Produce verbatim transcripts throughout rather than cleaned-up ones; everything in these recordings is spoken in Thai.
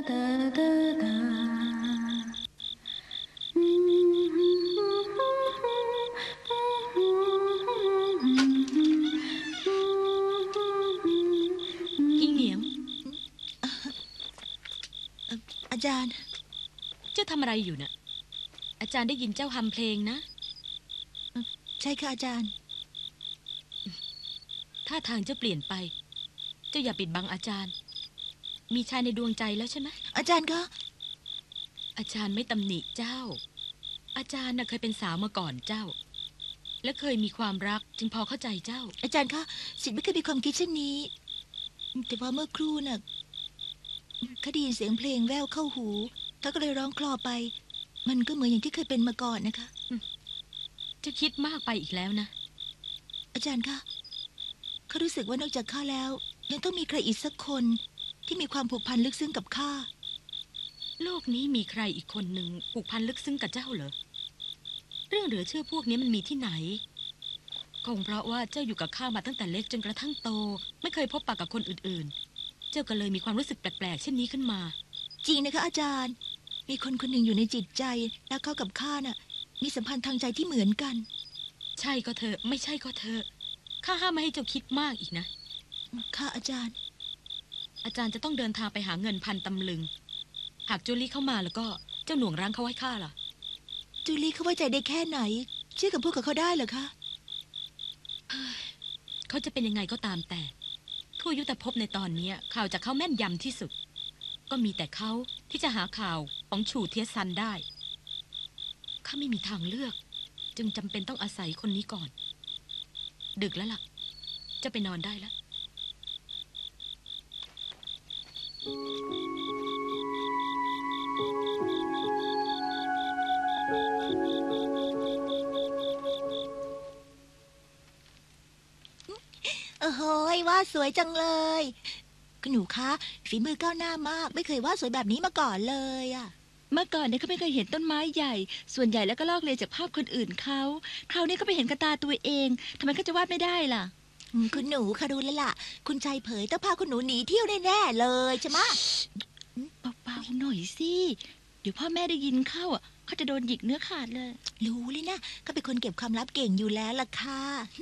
อิงเหนียงอาจารย์เจ้าทำอะไรอยู่น่ะอาจารย์ได้ยินเจ้าฮัมเพลงนะใช่ค่ะอาจารย์ท่าทางเจ้าเปลี่ยนไปเจ้าอย่าปิดบังอาจารย์มีชายในดวงใจแล้วใช่ไหมอาจารย์ก็อาจารย์ไม่ตำหนิเจ้าอาจารย์น่ะเคยเป็นสาวมาก่อนเจ้าและเคยมีความรักจึงพอเข้าใจเจ้าอาจารย์คะสิทธิ์ไม่เคยมีความคิดเช่นนี้แต่ว่าเมื่อครู่น่ะข้าได้ยินเสียงเพลงแว่วเข้าหูข้าก็เลยร้องคลอไปมันก็เหมือนอย่างที่เคยเป็นมาก่อนนะคะจะคิดมากไปอีกแล้วนะอาจารย์คะข้ารู้สึกว่านอกจากข้าแล้วยังต้องมีใครอีกสักคนที่มีความผูกพันลึกซึ้งกับข้าโลกนี้มีใครอีกคนหนึ่งผูกพันลึกซึ้งกับเจ้าเหรอเรื่องเหลือเชื่อพวกนี้มันมีที่ไหนคงเพราะว่าเจ้าอยู่กับข้ามาตั้งแต่เล็กจนกระทั่งโตไม่เคยพบปะกับคนอื่นๆเจ้าก็เลยมีความรู้สึกแปลกๆเช่นนี้ขึ้นมาจริงนะคะอาจารย์มีคนคนหนึ่งอยู่ในจิตใจและเขากับข้าน่ะมีสัมพันธ์ทางใจที่เหมือนกันใช่ก็เถอะไม่ใช่ก็เถอะข้าห้ามไม่ให้เจ้าคิดมากอีกนะค่ะอาจารย์อาจารย์จะต้องเดินทางไปหาเงินพันตำลึงหากจูลี่เข้ามาแล้วก็เจ้าหน่วงรั้งเขาให้ข้าล่ะจูลี่เขาไว้ใจได้แค่ไหนเชื่อกับพูดกับเขาได้เหรอคะเขาจะเป็นยังไงก็ตามแต่ทั่วยุทธภพในตอนนี้ข่าวจากเขาแม่นยำที่สุดก็มีแต่เขาที่จะหาข่าวของฉู่เทียซันได้ข้าไม่มีทางเลือกจึงจำเป็นต้องอาศัยคนนี้ก่อนดึกแล้วล่ะจะไปนอนได้แล้วโอ้โหวาดสวยจังเลยคุณหนูคะฝีมือก้าวหน้ามากไม่เคยวาดสวยแบบนี้มาก่อนเลยอะเมื่อก่อนเนี่ยเขาไม่เคยเห็นต้นไม้ใหญ่ส่วนใหญ่แล้วก็ลอกเลียนจากภาพคนอื่นเขาคราวนี้ก็ไปเห็นกระตาตัวเองทำไมเขาจะวาดไม่ได้ล่ะคุณหนูค่ะดูแล้วล่ะคุณชายเผยต้องพาคุณหนูหนีเที่ยวแน่ๆเลยใช่ไหมเบาๆหน่อยสิเดี๋ยวพ่อแม่ได้ยินเข้าอ่ะเขาจะโดนหยิกเนื้อขาดเลยรู้เลยนะก็เป็นคนเก็บความลับเก่งอยู่แล้วล่ะค่ะ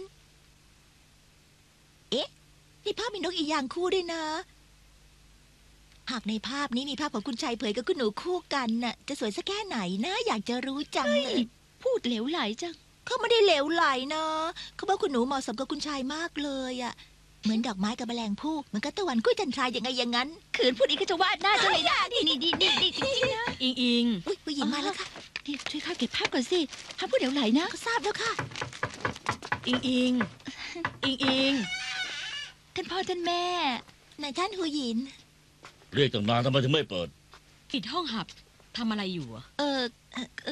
เอ๊ะนี่ภาพมีนกอีกอย่างคู่ด้วยนะหากในภาพนี้มีภาพของคุณชายเผยกับคุณหนูคู่กันน่ะจะสวยสักแค่ไหนนะอยากจะรู้จังเลยพูดเหลวไหลจังเขาไม่ได้เหลวไหลนะเขาบอกคุณหนูเหมาะสมกับคุณชายมากเลยอ่ะเหมือนดอกไม้กับแมลงผู้เหมือนกับตะวันกุ้ยจันทราอย่างไงอย่างนั้นขืนพูดอีกก็จะวาดหน้าจะเลยนะนี่นี่นี่นี่นี่จริงๆนะอิงอิงอุ้ยผู้หญิงมาแล้วค่ะนี่ช่วยข้าเก็บภาพก่อนสิภาพพูดเหลวไหลนะเขาทราบแล้วค่ะอิงอิงอิงอิงท่านพ่อท่านแม่นายท่านหูหยินเรียกตั้งนานทำไมถึงไม่เปิดปิดห้องหับทำอะไรอยู่อ่ะเออเอ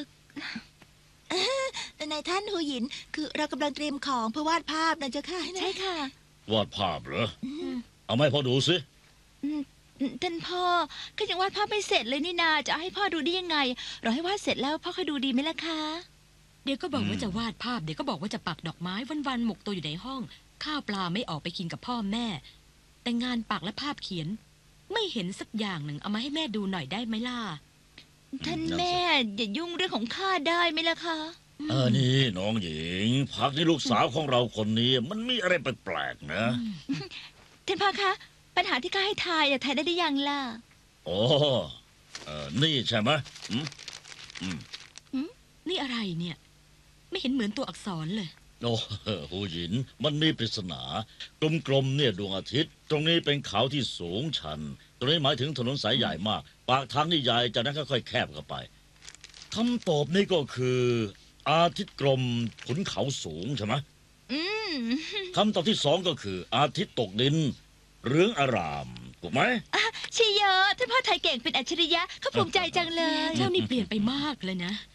อนายท่านหูหยินคือเรากำลังเตรียมของเพื่อวาดภาพนะเจ้าค่ะใช่ค่ะวาดภาพเหรอเอาไม่พอดูสิท่านพ่อก็ยังวาดภาพไม่เสร็จเลยนี่นาจะให้พ่อดูได้ยังไงรอให้วาดเสร็จแล้วพ่อค่อยดูดีไหมล่ะคะเดี๋ยวก็บอกว่าจะวาดภาพเดี๋ยวก็บอกว่าจะปักดอกไม้วันๆหมกตัวอยู่ในห้องข้าวปลาไม่ออกไปกินกับพ่อแม่แต่งานปักและภาพเขียนไม่เห็นสักอย่างหนึ่งเอามาให้แม่ดูหน่อยได้ไหมล่ะท่านแม่อย่ายุ่งเรื่องของข้าได้ไหมล่ะคะเออนี่น้องหญิงพักนี่ลูกสาวของเราคนนี้มันมีอะไรแปลกๆนะท่านพ่อคะปัญหาที่ข้าให้ทายทายได้หรือยังล่ะโอ้เออนี่ใช่ไหมอืมอืมนี่อะไรเนี่ยไม่เห็นเหมือนตัวอักษรเลยโอ้หูหยินมันมีปริศนากลมๆเนี่ยดวงอาทิตย์ตรงนี้เป็นเขาที่สูงชันตรงนี้หมายถึงถนนสายใหญ่มากปากทางนี่ใหญ่จากนั้นค่อยๆแคบเข้าไปคำตอบนี่ก็คืออาทิตย์กลมขุนเขาสูงใช่ไหมคำตอบที่สองก็คืออาทิตย์ตกดินเรืองอารามถูกไหมชิโยท่านพ่อไทยเก่งเป็นอัจฉริยะเขาภูมิใจจังเลยเจ้านี่เปลี่ยนไปมากเลยนะ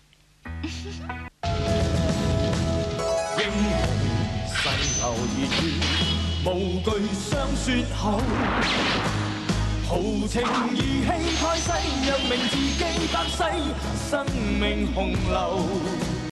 世流熱血，無懼霜雪後，豪情義氣蓋世，讓名字記百世，生命洪流。